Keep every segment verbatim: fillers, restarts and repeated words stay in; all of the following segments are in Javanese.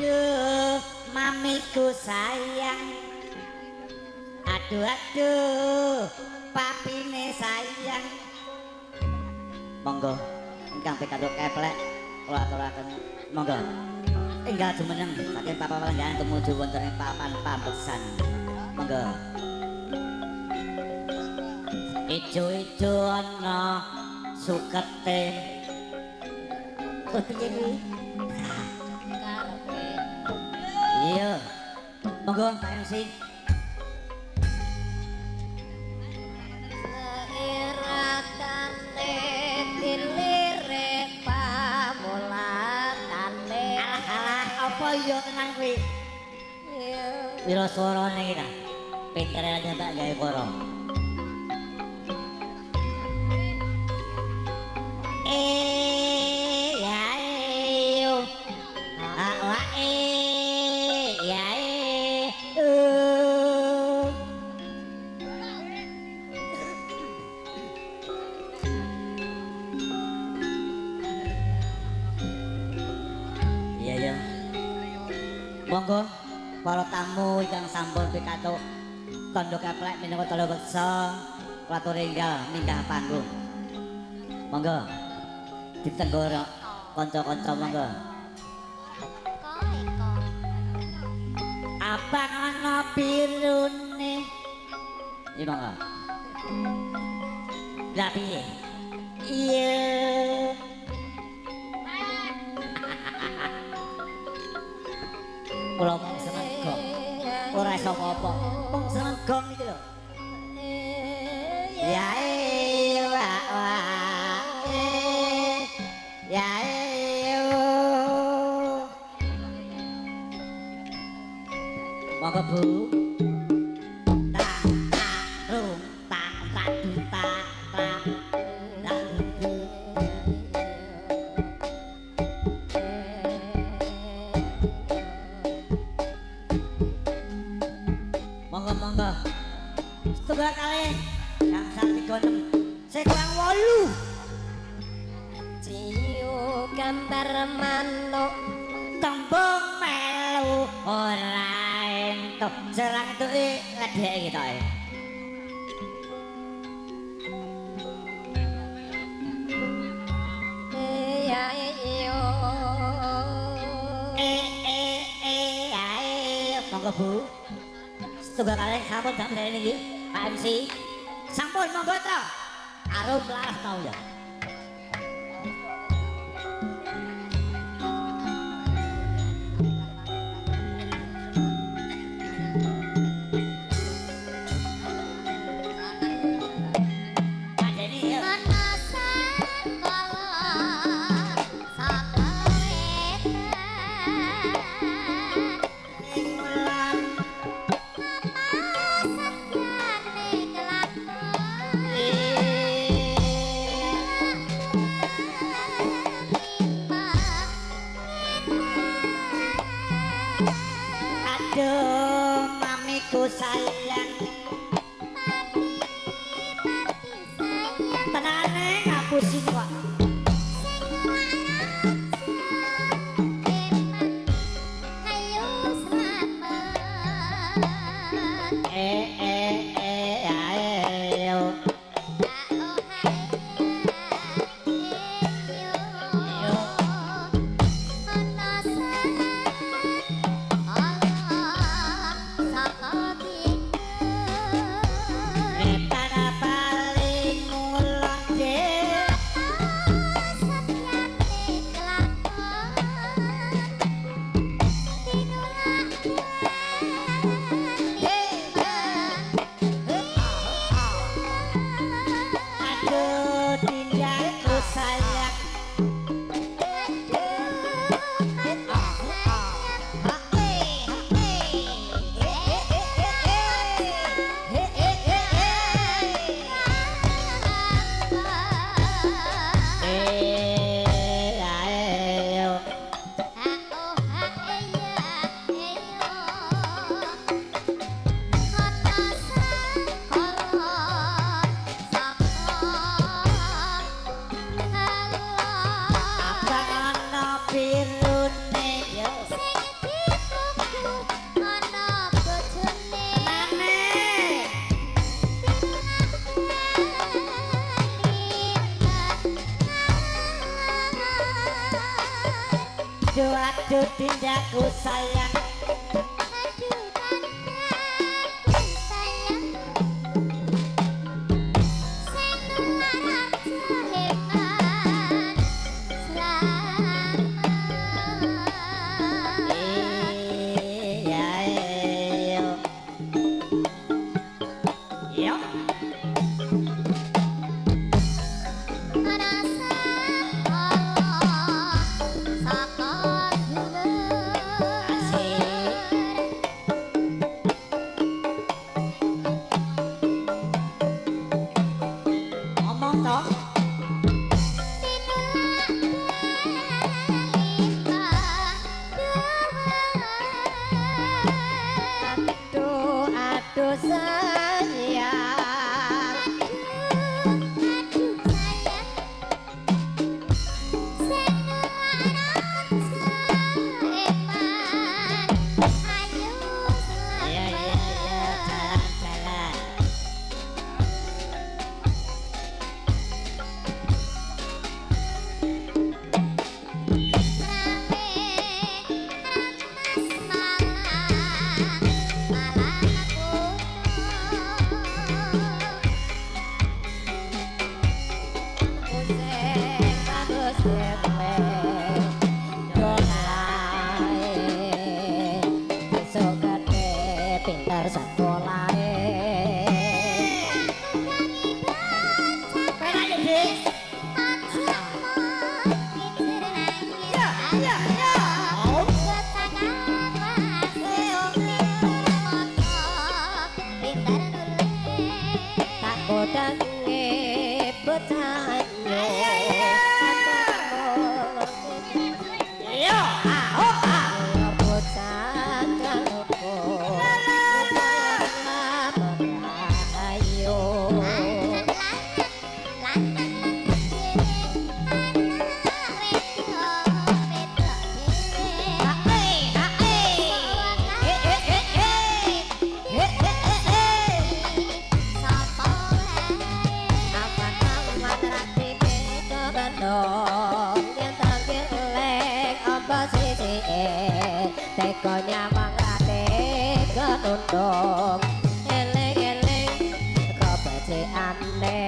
aduh mamiku sayang, aduh aduh papine sayang. Monggo ingkang pikantuk keplek kula aturaken monggo enggal jumeneng saking papan palenggahan tumuju wonten ing papan pambesan. Monggo ijo-ijo ana sukete piye kuwi karepe iya monggo Pak M C seiratane dilirik pamulatane alah apa iya tenan kuwi iya wira swarane iki ta pintere aja tak gawe para eh ya eh ah eh ya eh iya ya monggo para tamu ingkang sampun pikantuk tandha keplek minangka tandha beksa klatur enggal minggah panggung. Monggo ditenggorok kanca-kanca monggo. Abang ana birune. Iki monggo. Lah piye? Iya. Kula mung seneng gong. Ora iso apa-apa. Mung seneng gong iki lho. Ya eh wah wah eh ya eh monggo Bu tak tak rum tak tak tak tak monggo monggo setunggal kali yang satu tiga enam sekurang wolu ciu gambar manuk tembung melu ora entuk serang itu ledek gitu ya iyo eh eh eh eh monggo Bu setunggal kali sampun jam dari ini Pak M C sampun monggo to arum laras tau ya aduh mamiku sayang tenane ngapusin kok eh eh eh ayo Aduh aduh tindaku sayang. Aduh tindaku sayang. Sing nular hebat selamat. Iya yo. Yo. Rasa Allah saka dhuwur. Ngomong toh. Aduh aduh sayang. Iya iya iya jalan-jalan. Pusing bagus dewe. Dolae. Besok gede pintar sekolahe. Penak ya, Dik? Ya, ya, ya. Oh. Tak kodange betanyo. Yo, ah, oh, ah. Bocah kanggo. Ayo. Teko nyawang ate ketundung eling-eling kebeciane.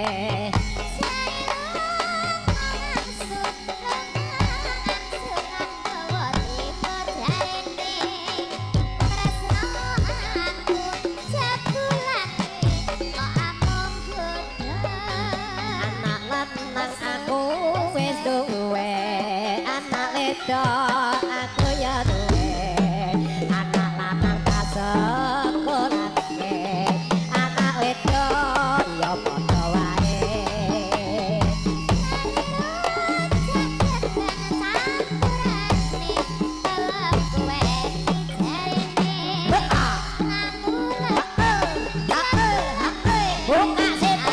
Anak lanang aku wis duwe, anak wedok aku ya duwe. Anak lanang tak sekolahke, anak wedok ya padha wae. Buka sini.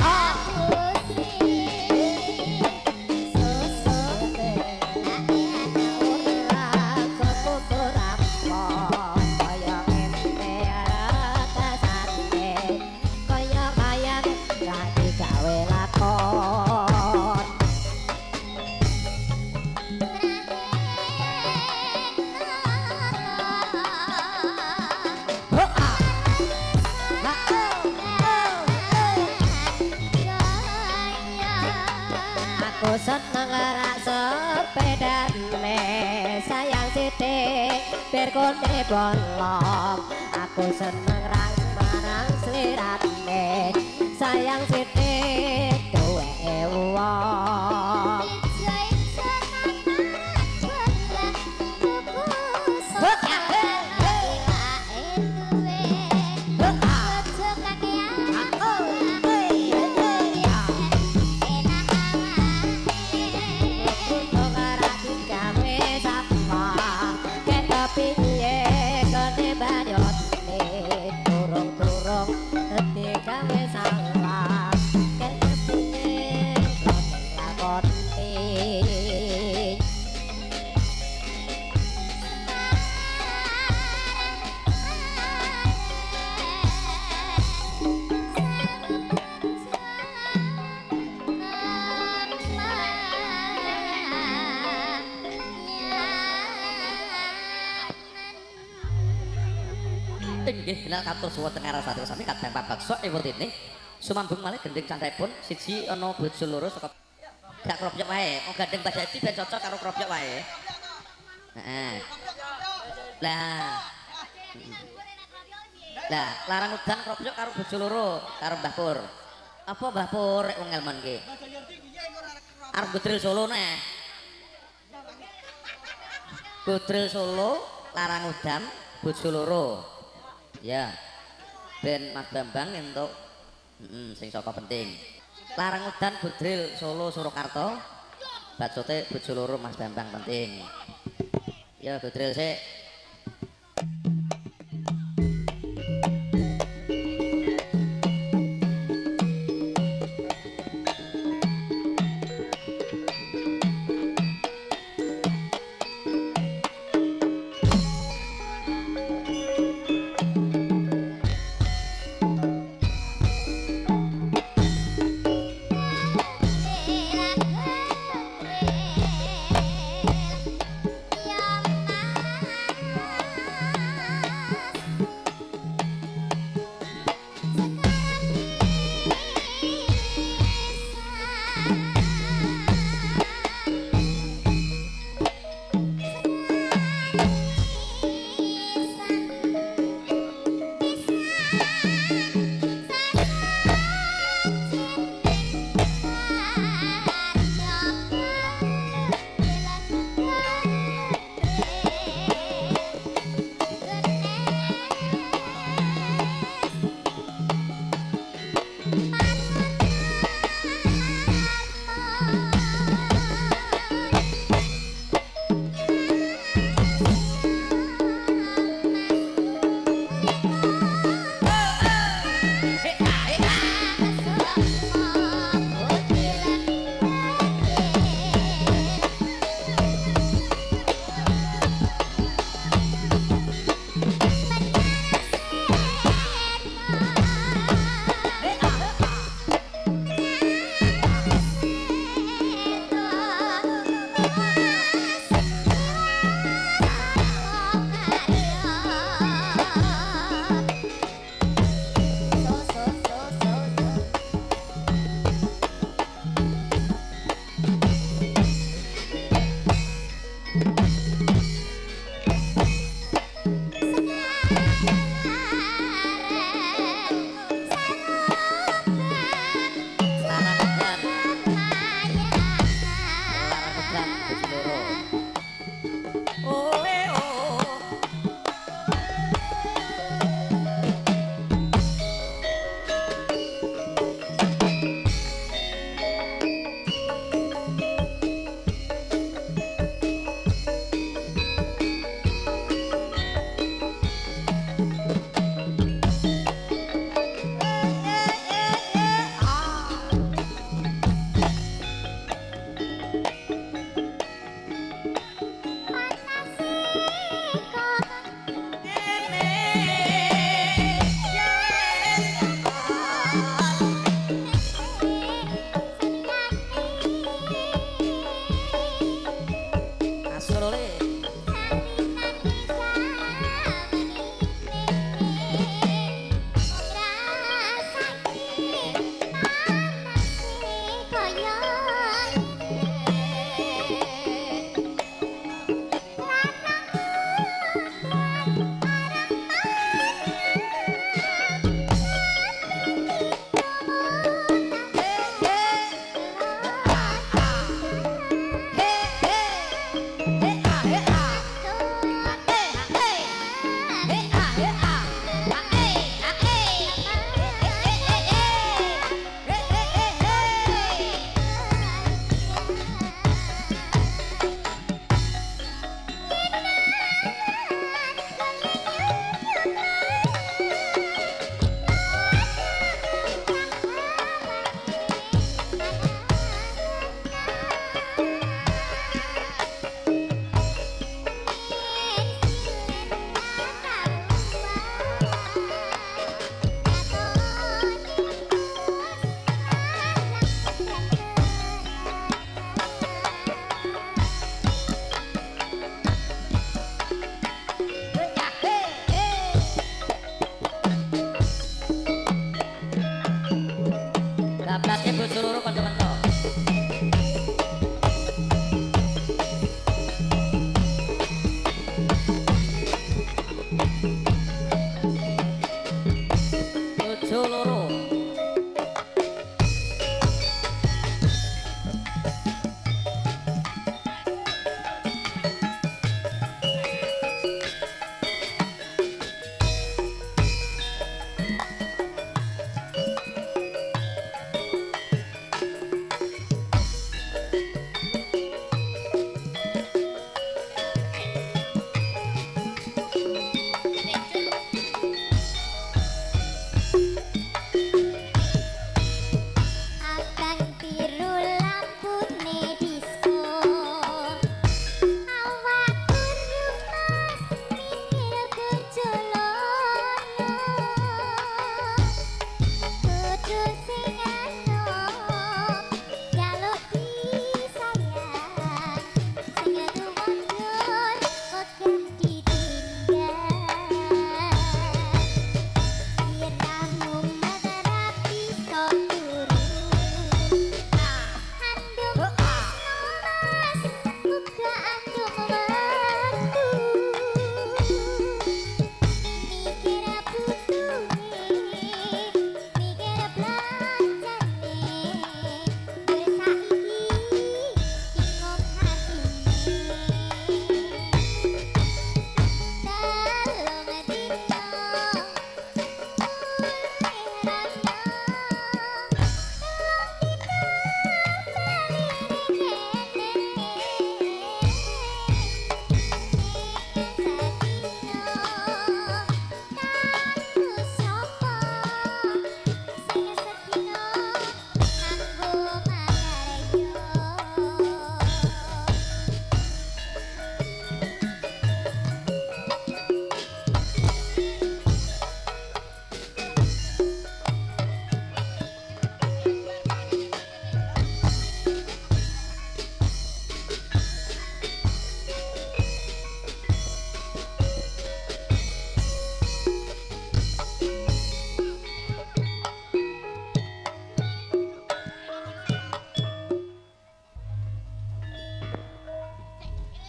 Aku seneng rak sepedane sayang sithik biar konde bolong. Aku seneng rak marang slirane sayang sithik duwe wong. nggih bilal katur suwun teng arah satrio sami kadang pabaksa ewurtine sumambung malih gending candhaipun siji ana bojo loro saka gak kropyok wae oh gandeng Mbak Dadi ben cocok karo kropyok wae heeh lah lah larang udan kropyok karo bojo loro karo Mbah Pur apa Mbah Pur rek wong elmon ki arep Godril Solo neh Godril Solo larang udan bojo loro ya ben Mas Bambang entuk heeh sing saka penting larang udan Godril Solo Surakarta bacote bojo loro Mas Bambang penting ya Godril sik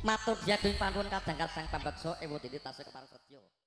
Matur diadung panuwun kadang-kadang pambeksa ewo dene tasih kepareng setya.